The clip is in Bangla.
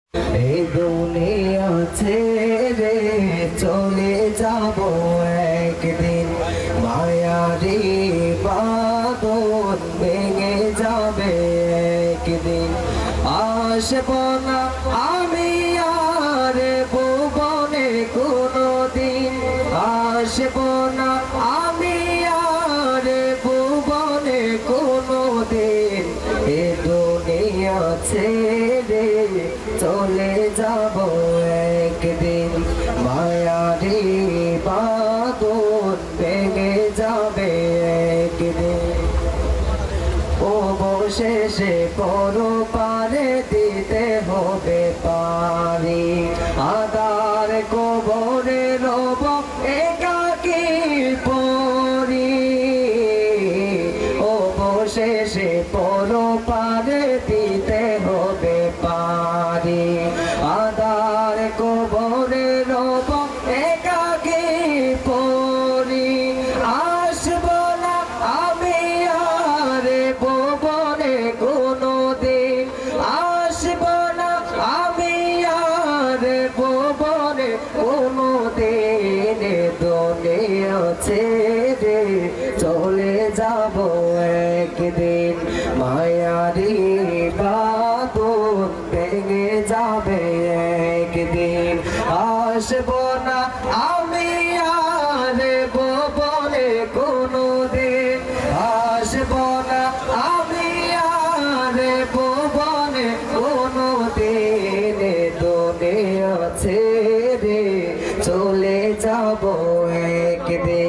এই দুনিয়া ছেড়ে চলে যাব একদিন, মায়ারি বাঁধন ভেঙে যাবে একদিন। আসব না আমি আর ভুবনে কোনদিন, আসব না আমি আর ভুবনে কোনদিন। এ দুনিয়া ছেড়ে চলে যাব একদিন, মায়ারি বাঁধন ভেঙে যাবে একদিন। অবশেষে পরপারে দিতে হবে পারি, আদার কবরে রব একাকী পরি। অবশেষে পরপারে দিতে হবে পারি, আদার কবরে রব একাকী পরি। আসব না আমি আর ভুবনে কোনদিন, আসব না আমি আর ভুবনে কোনদিন। দুনিয়া ছেড়ে চলে যাব একদিন, মায়ারি